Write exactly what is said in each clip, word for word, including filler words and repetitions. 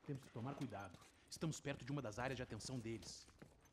Temos que tomar cuidado. Estamos perto de uma das áreas de atenção deles.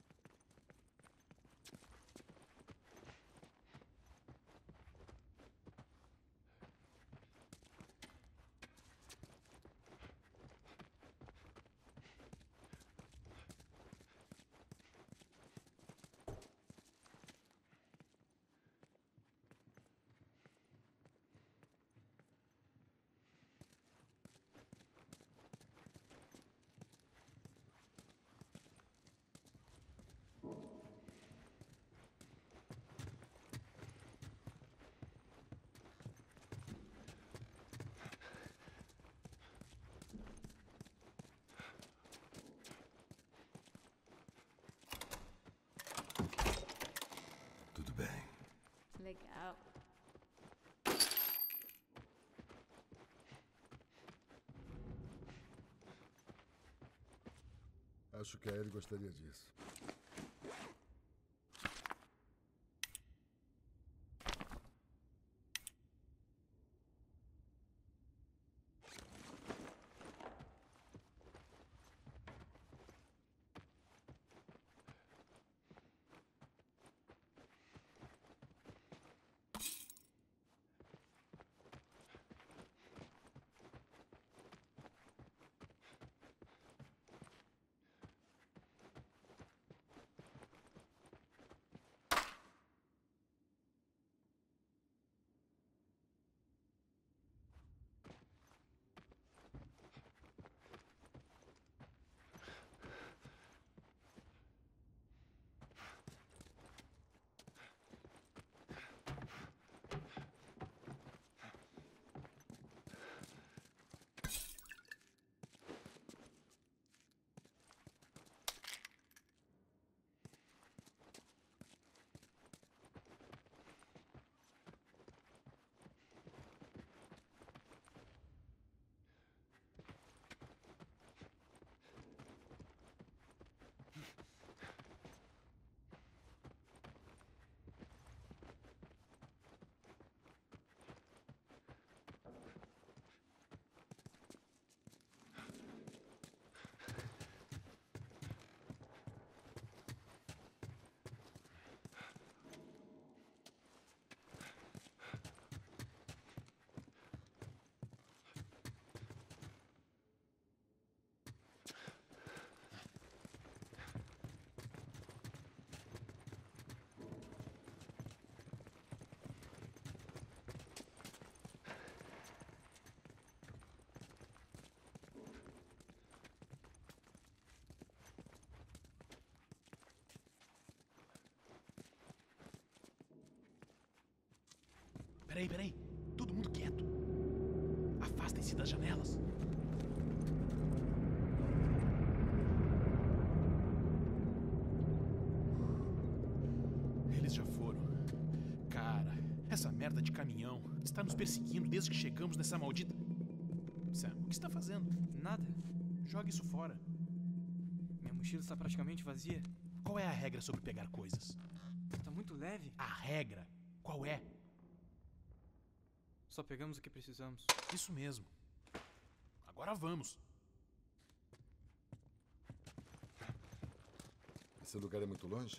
Tudo bem. Legal. Acho que a Ellie gostaria disso. Peraí, peraí. Todo mundo quieto. Afastem-se das janelas. Eles já foram. Cara, essa merda de caminhão está nos perseguindo desde que chegamos nessa maldita... Sam, o que está fazendo? Nada. Joga isso fora. Minha mochila está praticamente vazia. Qual é a regra sobre pegar coisas? Está muito leve. A regra? Qual é? Só pegamos o que precisamos. Isso mesmo. Agora vamos. Esse lugar é muito longe?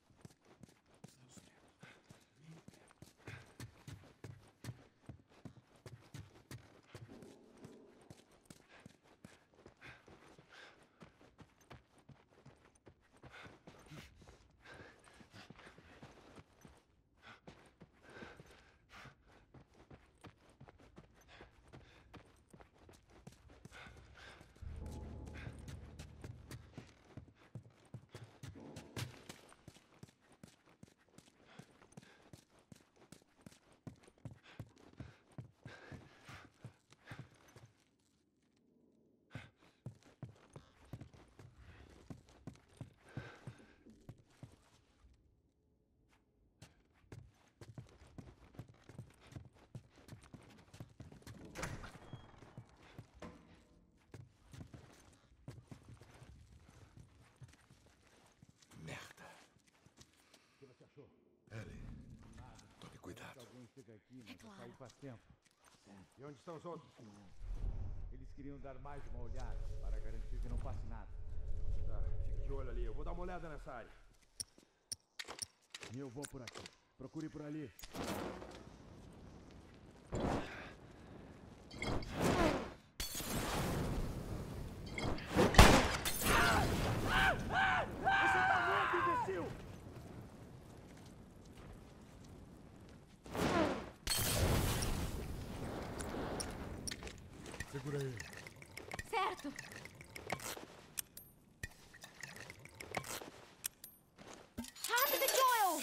Merda. O que você achou? Ellie, tome cuidado. Alguém fica aqui, mas É eu claro. saí faz tempo. E onde estão os outros? Eles queriam dar mais uma olhada para garantir que não passe nada. Tá, fique de olho ali. Eu vou dar uma olhada nessa área. E eu vou por aqui. Procure por ali. Você tá louco, imbecil! Segura ele. Certo. Rápido, Joel!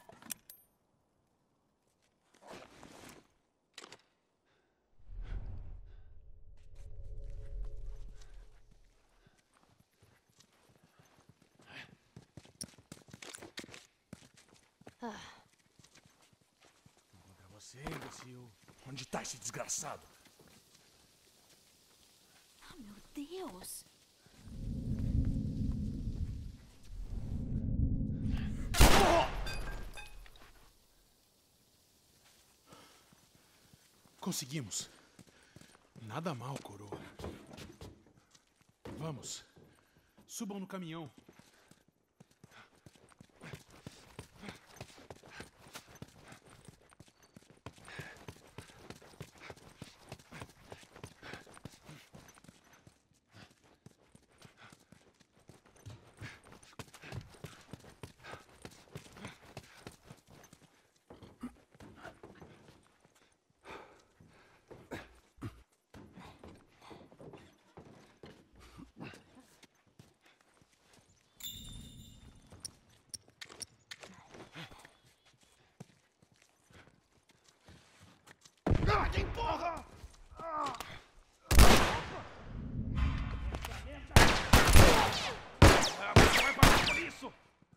Ah, Encontrar você, imbecil. Onde tá esse desgraçado? ah, meu Deus! Conseguimos. Nada mal, coroa. Vamos. Subam no caminhão. Ah, que porra! Ah! Ah, você vai pagar por isso!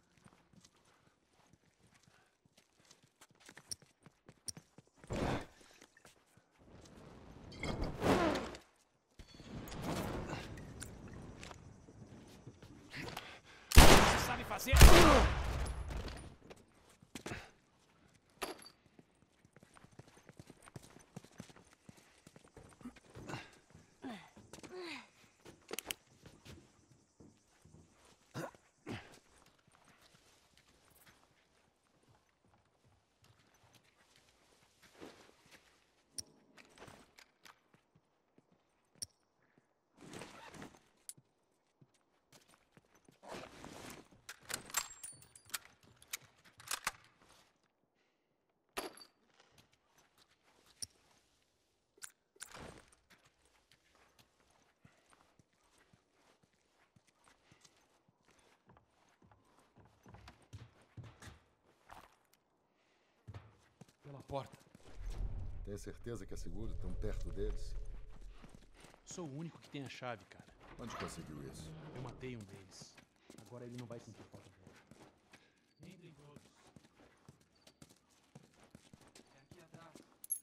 Você sabe fazer? Pela porta. Tem certeza que é seguro tão perto deles? Sou o único que tem a chave, cara. Onde conseguiu isso? Eu matei um deles. Agora ele não vai sentir falta dela. Entrem todos. É aqui atrás.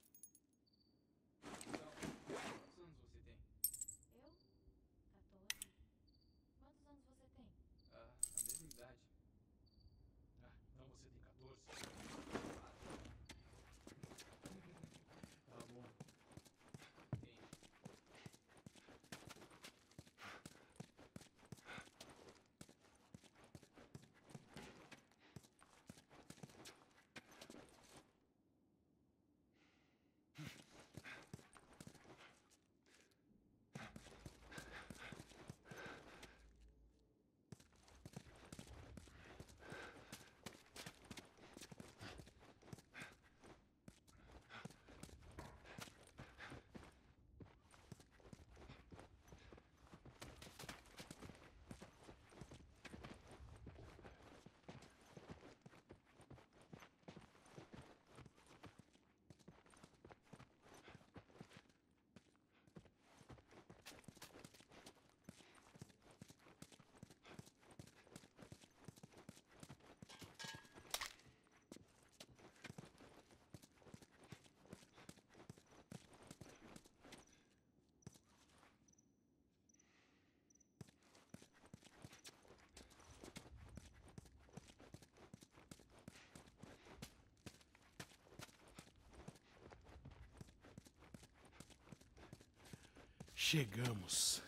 Então, quantos anos você tem? Eu? quatorze. Quantos anos você tem? Ah, a mesma idade. Ah, então você tem quatorze. Tá bom. Tem. Chegamos.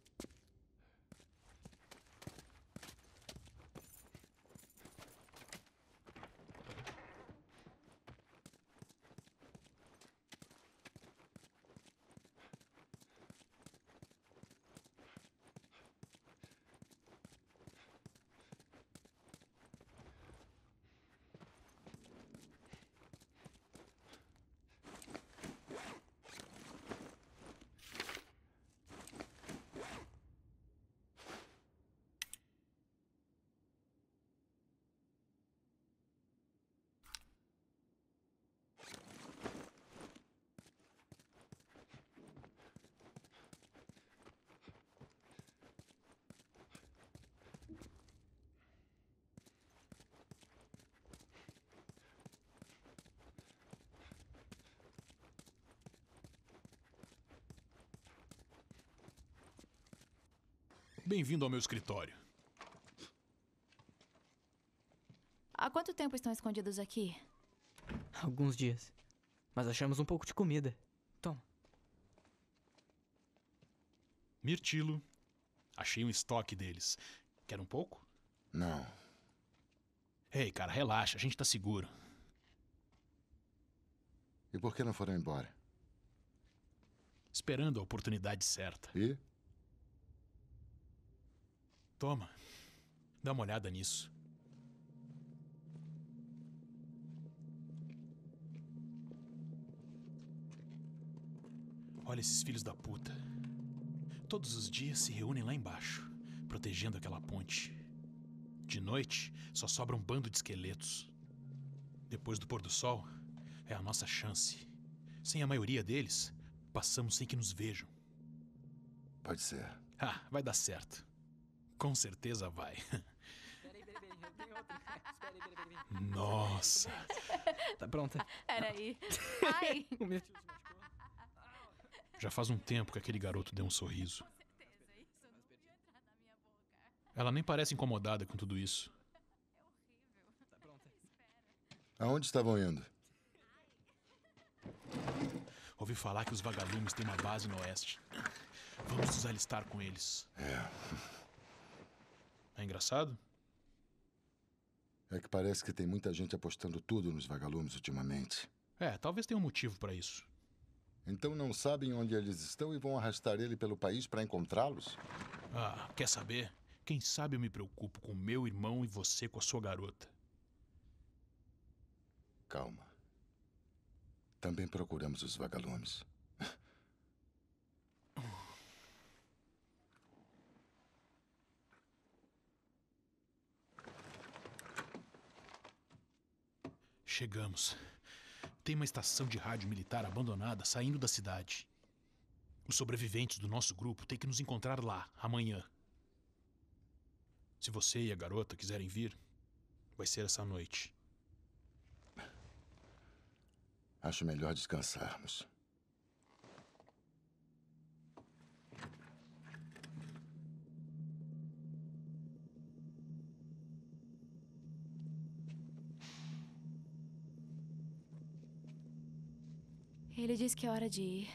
Bem-vindo ao meu escritório. Há quanto tempo estão escondidos aqui? Alguns dias. Mas achamos um pouco de comida. Toma. Mirtilo. Achei um estoque deles. Quer um pouco? Não. Ei, cara, relaxa, a gente tá seguro. E por que não foram embora? Esperando a oportunidade certa. E? Toma, dá uma olhada nisso. Olha esses filhos da puta. Todos os dias se reúnem lá embaixo, protegendo aquela ponte. De noite, só sobra um bando de esqueletos. Depois do pôr do sol, é a nossa chance. Sem a maioria deles, passamos sem que nos vejam. Pode ser. Ah, vai dar certo. Com certeza vai. Peraí, peraí, peraí. Eu tenho outra. Espera aí, peraí, peraí. Nossa. Tá pronta? Peraí. Ai! O meu tio se machucou. Já faz um tempo que aquele garoto deu um sorriso. Certeza, isso não devia entrar na minha boca. Ela nem parece incomodada com tudo isso. Tá pronta. Aonde estavam indo? Ouvi falar que os vagalumes têm uma base no oeste. Vamos nos alistar com eles. É. É engraçado? É que parece que tem muita gente apostando tudo nos vagalumes ultimamente. É, talvez tenha um motivo pra isso. Então não sabem onde eles estão e vão arrastar ele pelo país para encontrá-los? Ah, quer saber? Quem sabe eu me preocupo com meu irmão e você com a sua garota. Calma. Também procuramos os vagalumes. Chegamos. Tem uma estação de rádio militar abandonada saindo da cidade. Os sobreviventes do nosso grupo têm que nos encontrar lá, amanhã. Se você e a garota quiserem vir, vai ser essa noite. Acho melhor descansarmos. Ele disse que é hora de ir.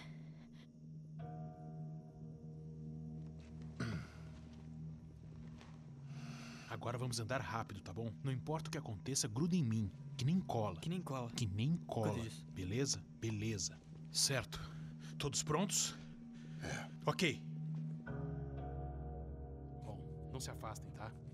Agora vamos andar rápido, tá bom? Não importa o que aconteça, gruda em mim. Que nem cola. Que nem cola. Que nem cola. Coisa disso. Beleza? Beleza. Certo. Todos prontos? É. Ok. Bom, não se afastem, tá?